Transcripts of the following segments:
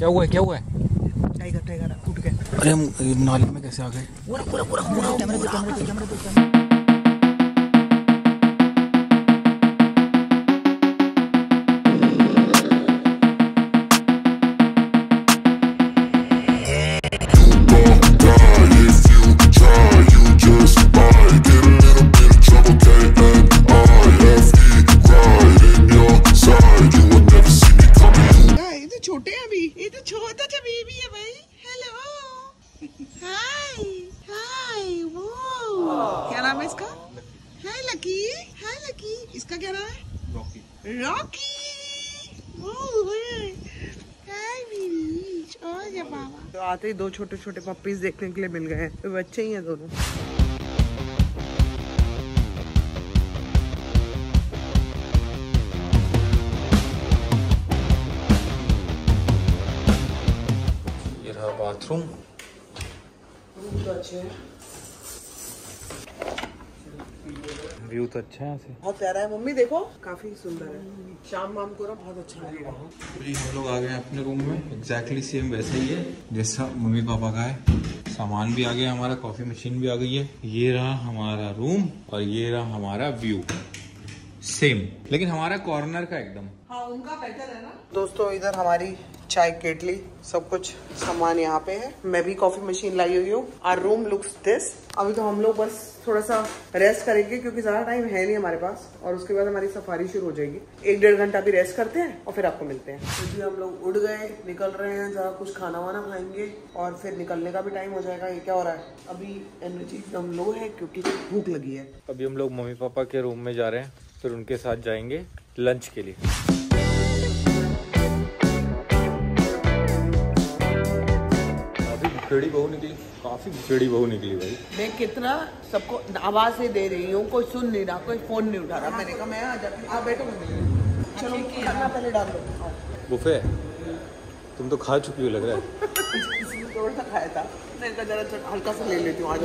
क्या हुआ है, क्या हुआ है? टाइगर उठ गए। अरे हम नाले में कैसे आ गए? छोटे हैं अभी, ये तो छोटा सा बेबी है भाई। Hello, hi hi. वो क्या नाम है इसका? Hi Lucky, hi Lucky. इसका क्या नाम है? रॉकी। रॉकी। Hi baby. और बाबा तो आते ही दो छोटे छोटे पप्पीज देखने के लिए मिल गए हैं। तो बच्चे ही हैं दोनों। बाथरूम तो अच्छे हैं, व्यू तो अच्छा है यहाँ से, बहुत प्यारा है। मम्मी देखो काफी सुंदर है। शाम वाम को ना बहुत अच्छा लगेगा। जी हम लोग आ गए हैं अपने रूम में। एग्जैक्टली सेम वैसे ही है जैसा मम्मी पापा का है। सामान भी आ गया हमारा, कॉफी मशीन भी आ गई है। ये रहा हमारा रूम और ये रहा हमारा व्यू, सेम, लेकिन हमारा कॉर्नर का एकदम। हाँ उनका बेटर है ना। दोस्तों इधर हमारी चाय केटली, सब कुछ सामान यहाँ पे है। मैं भी कॉफी मशीन लाई हुई हूँ। Our room looks this. अभी तो हम लोग बस थोड़ा सा रेस्ट करेंगे क्योंकि ज्यादा टाइम है नहीं हमारे पास, और उसके बाद हमारी सफारी शुरू हो जाएगी। 1-1.5 घंटा भी रेस्ट करते हैं और फिर आपको मिलते हैं। क्योंकि हम लोग उठ गए, निकल रहे हैं, जरा कुछ खाना वाना खाएंगे और फिर निकलने का भी टाइम हो जाएगा। ये क्या हो रहा है, अभी एनर्जी एकदम लो है क्योंकि भूख लगी है। अभी हम लोग मम्मी पापा के रूम में जा रहे हैं, फिर उनके साथ जाएंगे लंच के लिए। बड़ी बहू निकली, काफी बड़ी बहू निकली भाई। मैं कितना सबको आवाज से दे रही हूँ, कोई सुन नहीं रहा, कोई फोन नहीं उठा रहा। मैंने कहा मैं आ जाती हूँ, आप बैठो। चलो खाना पहले डाल दो। बुफे तुम तो खा चुकी हो लग रहा है। किसी ने थोड़ा सा खाया था, मैंने कहा जरा हल्का सा ले लेती हूँ। आज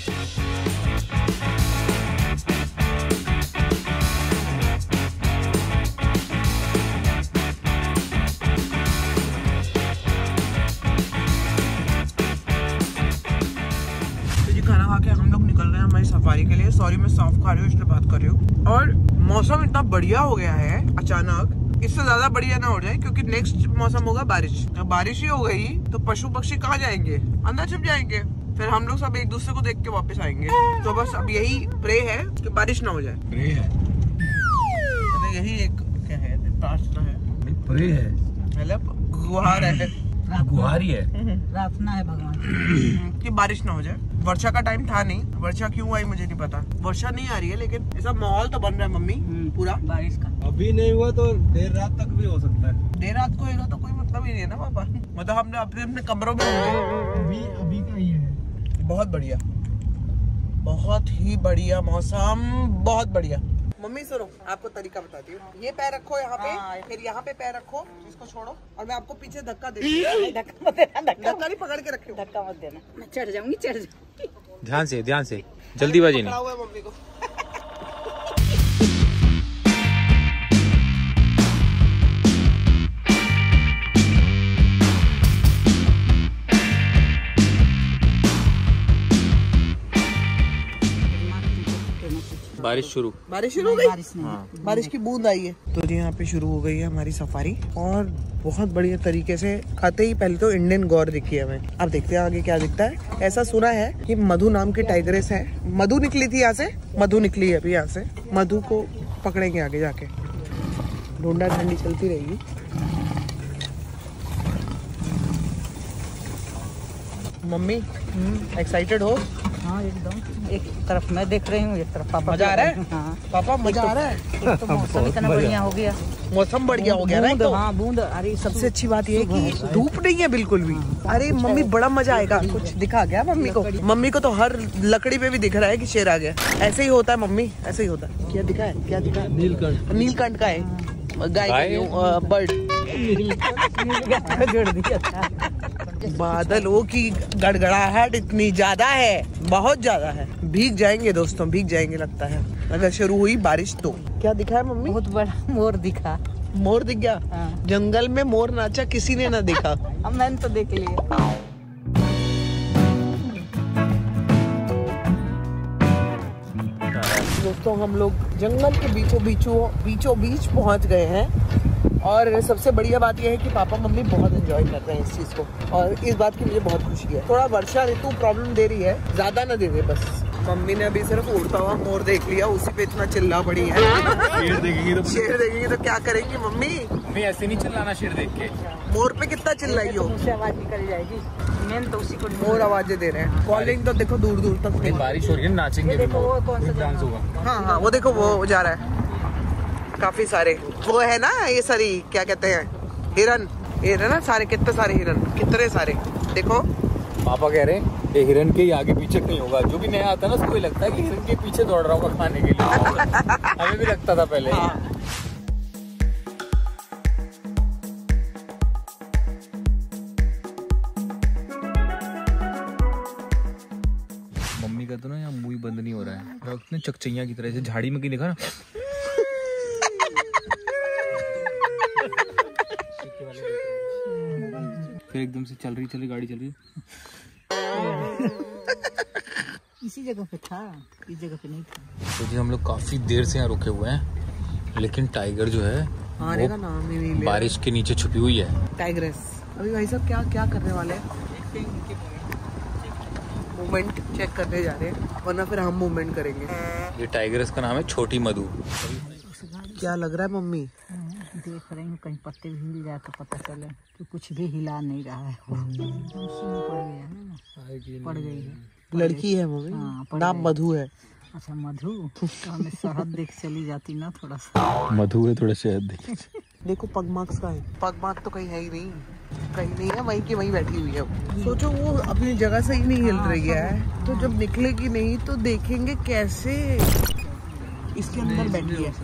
खाना खा के हम लोग निकल रहे हैं हमारी सफारी के लिए। सॉरी मैं सॉफ्ट खा रही हूँ इसलिए बात कर रही हूँ। और मौसम इतना बढ़िया हो गया है अचानक, इससे ज्यादा बढ़िया ना हो जाए क्योंकि नेक्स्ट मौसम होगा बारिश। जब बारिश ही हो गई तो पशु पक्षी कहाँ जाएंगे, अंदर छिप जाएंगे। फिर हम लोग सब एक दूसरे को देख के वापस आएंगे। तो बस अब यही प्रे है कि बारिश ना हो जाए। प्रे है, यही एक क्या है, प्रार्थना है, प्रे है, मतलब गुहार है, गुहारी है, प्रार्थना है भगवान कि बारिश ना हो जाए। वर्षा का टाइम था नहीं, वर्षा क्यों आई मुझे नहीं पता। वर्षा नहीं आ रही है लेकिन ऐसा माहौल तो बन रहा है मम्मी पूरा बारिश का। अभी नहीं हुआ तो देर रात तक भी हो सकता है। देर रात को होगा तो कोई मतलब ही नहीं है ना पापा। मतलब हमने अपने अपने कमरों में होंगे। अभी का ही है। बहुत बढ़िया, बहुत ही बढ़िया मौसम, बहुत बढ़िया। मम्मी सुनो आपको तरीका बताती हूँ। ये पैर रखो यहाँ पे, फिर यहाँ पे पैर रखो, इसको छोड़ो और मैं आपको पीछे धक्का देती हूँ। धक्का मत देना, धक्का नहीं, पकड़ के रखियो, धक्का मत देना। मैं चढ़ जाऊंगी। ध्यान से, ध्यान से, जल्दीबाजी नहीं। हुआ है मम्मी को। बारिश शुरू हो गई। बारिश की बूंद आई है। तो जी यहाँ पे शुरू हो गई है हमारी सफारी और बहुत बढ़िया तरीके से। आते ही पहले तो इंडियन गौर दिखी है हमें। अब देखते हैं आगे क्या दिखता है। ऐसा सुना है कि मधु नाम की टाइगरेस है, मधु निकली थी यहाँ से, मधु निकली है अभी यहाँ से। मधु को पकड़ेंगे आगे जाके, ढूंढा ढूंढी चलती रहेगी। मम्मी एक्साइटेड हो? हाँ एकदम। एक तरफ मैं देख रही हूँ, एक तरफ पापा। मजा आ रहा है? हाँ पापा मजा आ रहा है। तो मौसम इतना बढ़िया हो गया। मौसम बढ़िया हो गया ना तो। हाँ बूंद। अरे सबसे अच्छी बात ये है कि धूप नहीं है बिल्कुल भी। अरे मम्मी बड़ा मजा आएगा। कुछ दिखा गया मम्मी को? मम्मी को तो हर लकड़ी पे भी दिख रहा है कि शेर आ गया। ऐसे ही होता है मम्मी, ऐसे ही होता है। क्या दिखा है, क्या दिखा है? नीलकंठ। नीलकंठ का है, गाय बर्ड। बादलों की गड़गड़ाहट इतनी ज्यादा है, बहुत ज्यादा है। भीग जाएंगे दोस्तों, भीग जाएंगे लगता है अगर शुरू हुई बारिश तो। क्या दिखा है मम्मी? बहुत बड़ा मोर दिखा। मोर दिख गया? हाँ। जंगल में मोर नाचा किसी ने ना देखा। अब मैंने तो देख लिया। दोस्तों हम लोग जंगल के बीचों बीच पहुंच गए हैं और सबसे बढ़िया बात यह है कि पापा मम्मी बहुत एंजॉय कर रहे हैं इस चीज को और इस बात की मुझे बहुत खुशी है। थोड़ा वर्षा ऋतु प्रॉब्लम दे रही है, ज्यादा ना दे दे बस। मम्मी ने अभी सिर्फ उड़ता हुआ मोर देख लिया, उसी पे इतना चिल्ला पड़ी है। शेर देखेंगे तो क्या करेंगी मम्मी? नहीं ऐसे नहीं चिल्लाना शेर देख के। मोर पे कितना चिल्लाई हो? मुझसे आवाज निकल जाएगी। मेन तो उसी को मोर आवाजें दे रहे हैं। कॉलिंग तो देखो दूर दूर तक। बारिश हो रही है, नाचेंगे भी देखो वो कौन सा डांस होगा। हाँ हाँ वो देखो वो जा रहा है। काफी सारे वो है ना, ये सारी क्या कहते हैं, हिरन। हिरन ना सारे, कितने सारे हिरन, कितने सारे देखो। पापा कह रहे हैं ये हिरन के आगे पीछे नहीं होगा। जो भी नया आता है ना उसको लगता है कि हिरन के पीछे दौड़ रहा होगा खाने के लिए। हमें भी लगता था पहले। हाँ। मम्मी का तो ना यहाँ मुंह बंद नहीं हो रहा है, उतने चकचैया की तरह से झाड़ी में कहीं देखा ना। फिर एकदम से चल रही गाड़ी चल रही। इसी जगह पे था, इस जगह पे नहीं था। तो जी हम लोग काफी देर से यहाँ रुके हुए हैं, लेकिन टाइगर जो है आने का नाम ही नहीं ले। बारिश के नीचे छुपी हुई है। टाइग्रेस। अभी भाई साहब क्या क्या करने वाले हैं? मूवमेंट चेक करने जा रहे हैं, वरना फिर हम मूवमेंट करेंगे। ये टाइग्रेस का नाम है छोटी मधु। क्या लग रहा है मम्मी? देख रही हूँ कहीं पत्ते भी हिल जाए तो पता चले कि कुछ भी हिला नहीं रहा है। पड़ गया है ना, पड़ गई है। लड़की है मम्मी। हाँ, नाम मधु है। अच्छा मधु, तो हमें शहद देख चली जाती ना थोड़ा सा। मधु है, थोड़ा शहद देखिए। देखो पग मार्क्स का है। पग मार्क तो कहीं है ही नहीं, कहीं नहीं है, वहीं की वहीं बैठी हुई है। सोचो वो अपनी जगह से ही नहीं हिल रही है, तो जब निकलेगी नहीं तो देखेंगे कैसे। इसके अंदर बैठी है।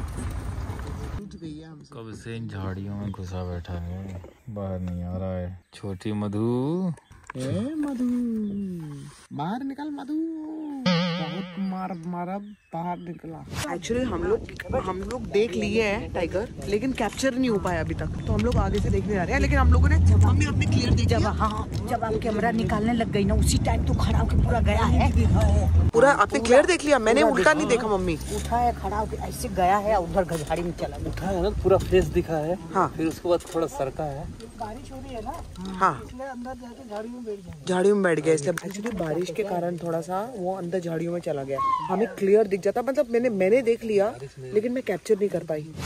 कब से इन झाड़ियों में घुसा बैठा है, बाहर नहीं आ रहा है। छोटी मधु, मधु बाहर निकल मधु। बहुत मारा बाहर निकला। एक्चुअली हम लोग देख लिए हैं टाइगर, लेकिन कैप्चर नहीं हो पाया अभी तक, तो हम लोग आगे से देखने जा रहे हैं। लेकिन हम लोगों ने मम्मी अपने क्लियर देख लिया। जब आप कैमरा निकालने लग गई ना उसी टाइम तो खड़ा होकर पूरा गया है। पूरा आपने क्लियर देख लिया? मैंने उल्टा नहीं देखा मम्मी। उठा है, खड़ा होकर ऐसे गया है, उधर झाड़ी में चला गया। उठा है ना, पूरा फेस दिखा है। हाँ। फिर उसके बाद थोड़ा सरका है। बारिश हो रही है ना, हाँ इसलिए अंदर जाके झाड़ी में बैठ गया। झाड़ियों में बैठ गया, इसलिए एक्चुअली बारिश के कारण थोड़ा सा वो अंदर झाड़ियों में चला गया। हमें क्लियर दिख जाता, मतलब मैंने देख लिया, लेकिन मैं कैप्चर नहीं कर पाई।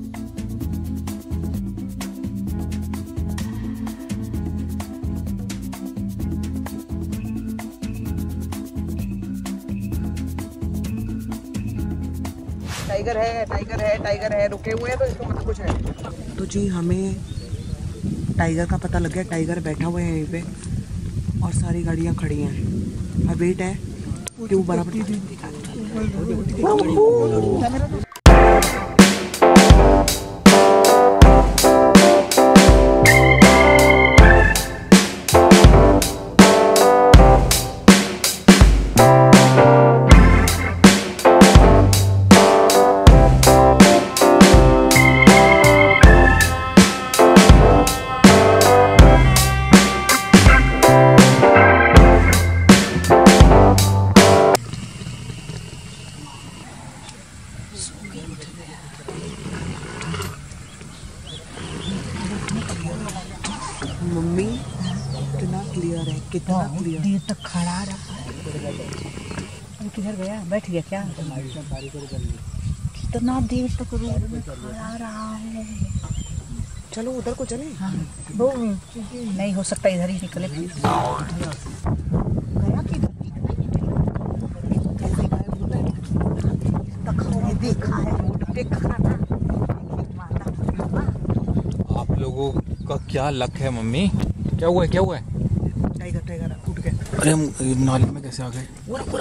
टाइगर है, रुके हुए हैं तो इसको मतलब कुछ है। तो जी हमें टाइगर का पता लग गया। टाइगर बैठा हुआ है यहीं पे और सारी गाड़ियां खड़ी हैं। अब वेट है क्यों बराबर। मम्मी कितना क्लियर है, कितना क्लियर। देर तक खड़ा रहा है। अरे किधर गया? बैठ गया क्या? कितना देर तक रोड में खड़ा रहा है। चलो उधर को चले। हाँ, वो नहीं हो सकता, इधर ही निकले। गया किधर? देखा है, देखा था। आप लोगों का क्या लक है मम्मी। क्या हुआ है? टाइगर उठ गया। अरे हम नाली में कैसे आ गए?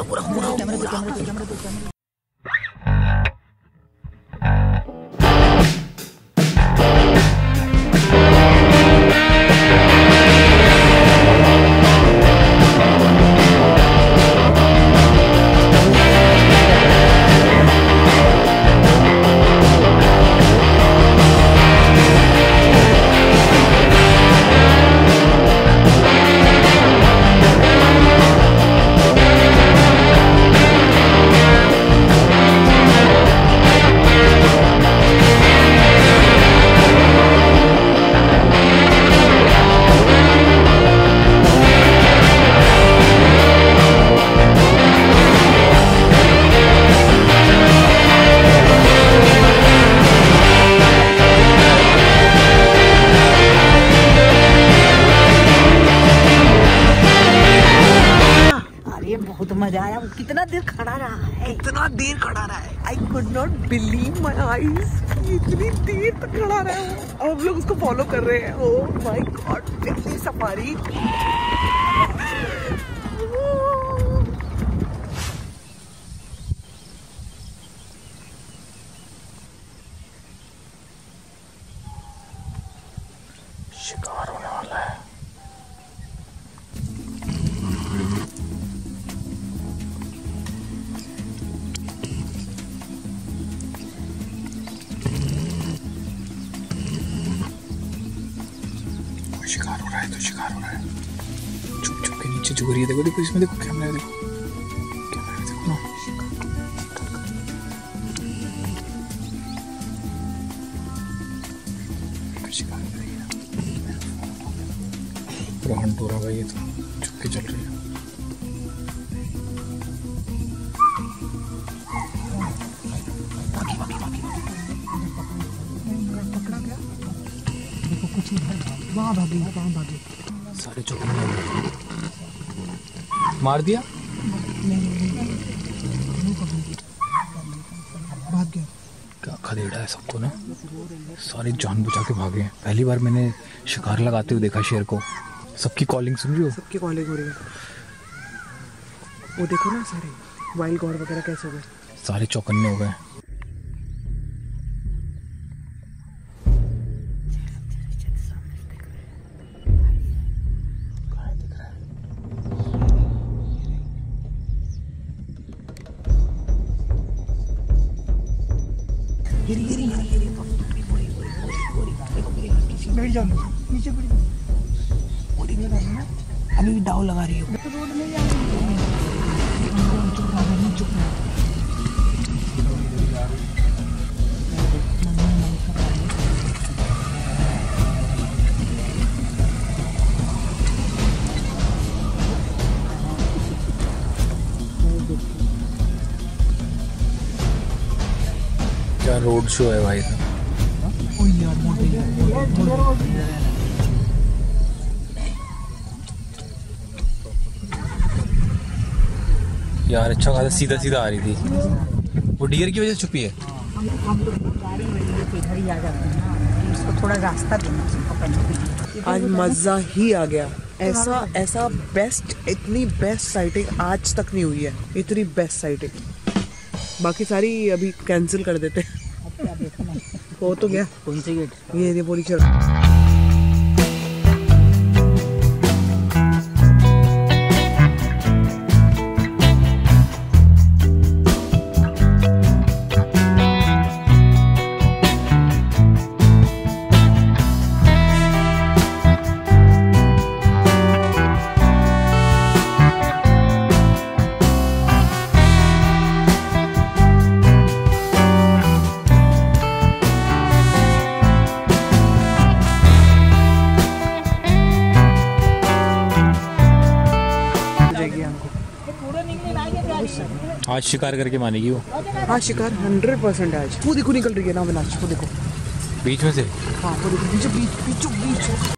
कैमरे बहुत मजा आया। वो कितना देर खड़ा रहा है, इतना देर खड़ा रहा है। I could not believe my eyes, इतनी देर तक खड़ा रहा है वो। अब हम लोग उसको फॉलो कर रहे हैं। ओह माय गॉड, पहली सफारी। शिकार होने वाला है। शिकार हो रहा है, तो शिकार हो रहा है। चुप चुप के नीचे झुक रही है। देखो देखो इसमें, देखो कैमरा, देखो कैमरा, देखो ना। शिकार हो रही है, पूरा हंट हो रहा है। ये तो चुप के चल रही है। वहाँ भागी, वहाँ भागी। सारे चौके मार दिया, भाग गया। क्या खदेड़ा है सबको ना। सारे जान बुझा के भागे हैं। पहली बार मैंने शिकार लगाते हुए देखा शेर को। सबकी कॉलिंग सुन रही हो? सबकी कॉलिंग हो रही है। वो देखो ना, सारे वाइल्ड गॉड वगैरह कैसे हो गए, सारे चौकन्ने हो गए। बैठ जाओ नीचे, बैठ जाओ। अभी दाव लगा रही हो। तो रोड में क्या रोड शो है भाई। यार अच्छा खासा सीधा सीधा आ रही थी। वो डियर की वजह से छुपी है। हम लोग गाड़ी वाड़ी इधर ही आ जाते हैं ना, उसको थोड़ा रास्ता देना चाहिए। आज मजा ही आ गया। ऐसा बेस्ट, इतनी बेस्ट साइटिंग आज तक नहीं हुई है। इतनी बेस्ट साइटिंग। बाकी सारी अभी कैंसिल कर देते हैं। हो तो गया। कौन सी गेट? ये पूरी चल। आज शिकार करके मानेगी वो। हाँ शिकार 100% आज। वो देखो निकल रही है ना अविनाश, वो देखो बीच में से। हाँ वो देखो, बीचों बीच।